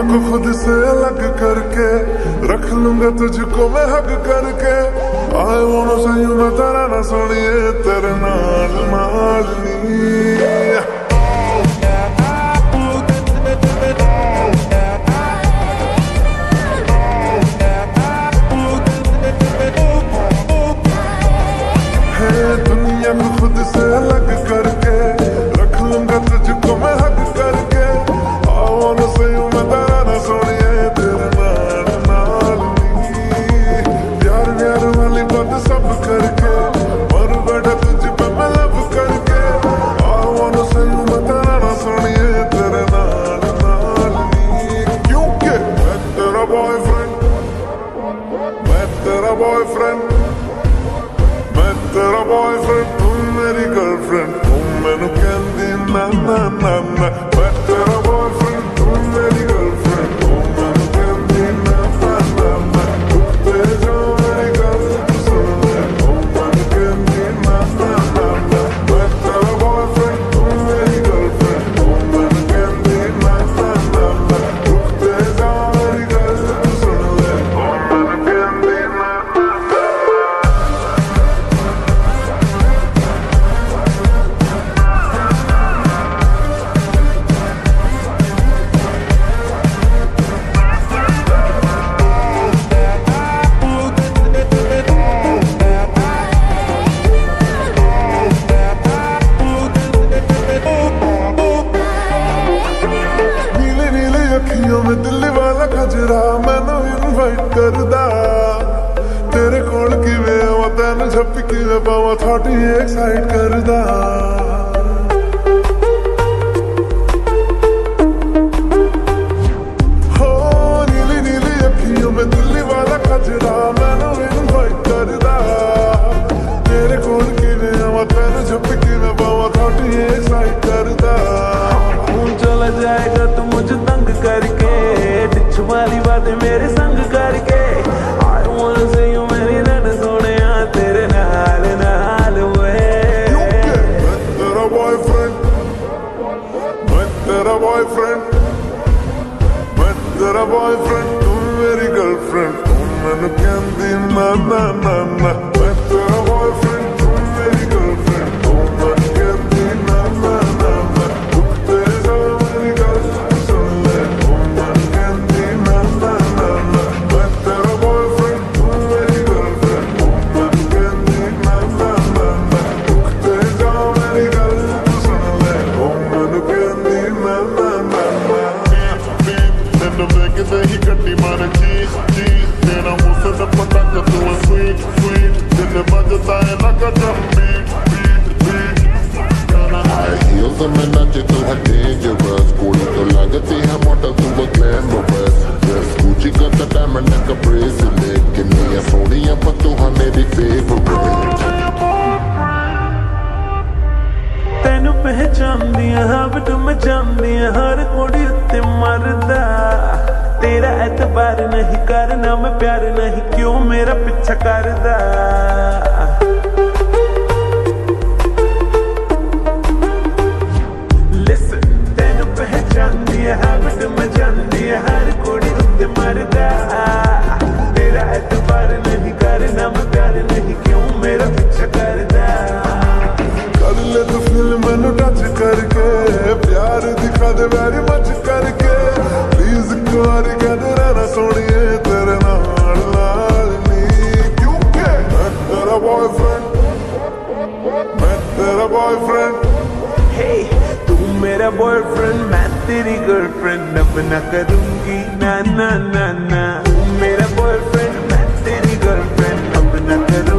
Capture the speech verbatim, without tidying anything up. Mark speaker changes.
Speaker 1: को खुद से अलग करके रख लूंगा तुझको मैं हक करके। आए वांट से यू मैं तेरा ना सोनिए तेरे नाल नाल नी। दुनिया को खुद से अलग करके रख लूंगा तुझको मैं हक करके। आओ न सही मैं तेरा ना सोनिए तेरे नाल नाल नी। प्यार प्यार वाली बात सब करके मर बैठा तुझ पे मैं लब करके। आओ न सही मैं तेरा ना सोनिए तेरे नाल नाल नी। क्योंकि मैं तेरा बॉयफ्रेंड, मैं तेरा बॉयफ्रेंड, मैं तेरा बॉयफ्रेंड तुम मेरी गर्लफ्रेंड। तुम मैनू कहंदी ना ना ना ना। मैं तेरा बॉयफ्रेंड तुम मेरी गर्लफ्रेंड। तुम मैनू कहंदी ना ना ना ना। उठते जाओ मेरी गल तू सुन ले। तुम मैनू कहंदी ना ना ना ना। मैं तेरा बॉयफ्रेंड तुम मेरी गर्लफ्रेंड। तुम मैनू कहंदी ना ना ना ना। उठते जाओ मेरी गल तू सुन ले। तुम मैनू कहंदी ना ना ना। अखियों में दिल्ली वाला खजरा मैनू इनवाइट करदा। तेरे कोल किवें आवां तैनू झप्पी किवें पावां थोड़ी एक्साइट करदा। हो नीली नीली अखियों में दिल्ली वाला खजरा मैनू इनवाइट करदा। तेरे कोल किवें आवां तैनू झप्पी किवें पावां थोड़ी एक्साइट करदा। चला जाएगा तू मुझे तंग करके डिच वाली बातें मेरे संग करके। I wanna see you मेरी रन सोने तेरे नाल नाल वे। मैं तेरा बॉयफ्रेंड, मैं तेरा बॉयफ्रेंड, मैं तेरा बॉयफ्रेंड तुम मेरी गर्लफ्रेंड। तुम मैनू कहंदी ना ना ना ना। मैं तेरा बॉयफ्रेंड तुम मेरी गर्लफ्रेंड। तुम मैनू कहंदी ना ना ना ना। उठते जाओ मेरी गल तू सुन ले। तुम मैनू कहंदी ना ना ना ना। मैं तेरा बॉयफ्रेंड तुम मेरी गर्लफ्रेंड। तुम मैनू कहंदी ना ना ना ना। उठते जाओ मेरी गल तू सुन ले। तुम मैनू कहंदी ना ना ना ना। तेनू वेखदे ही गड्डी मारे चीज चीज। तेरा मूंह से पता कि तू है स्वीट स्वीट। दिल बजता है लगा drum beat beat beat. High heels में नाचे तू है डेंजरस। कोड़ी तो लगती है मॉडल तू वो ग्लैमरस। ड्रेस गुची का द डायमंड का ब्रेसलेट। कितनी सोहनी पर तू है मेरी फेवरेट। तेनू पहचानदी हां बट मैं जानदी हर कोड़ी उत्ते मरदा। तेरा एतबार नहीं करना मैं प्यार नहीं क्यों मेरा पीछा करदा। Listen तेनू पहचानदी हां बट मैं जानदी हर कोड़ी उत्ते मरदा। तेरा एतबार नहीं करना मैं प्यार नहीं क्यों मेरा पीछा करदा। कर ले तू फिल्म मैनू टच करके प्यार दिखा दे वेरी मच करके। प्लीज एक बार कद रहना सोनिए तेरे नाल नाल नी। क्योंकि मैं तेरा बॉयफ्रेंड, मैं तेरा बॉयफ्रेंड। हे तू मेरा बॉयफ्रेंड मैं तेरी गर्लफ्रेंड। अब ना करूंगी ना ना ना ना। तू मेरा बॉयफ्रेंड मैं तेरी गर्लफ्रेंड। अब ना करूंगी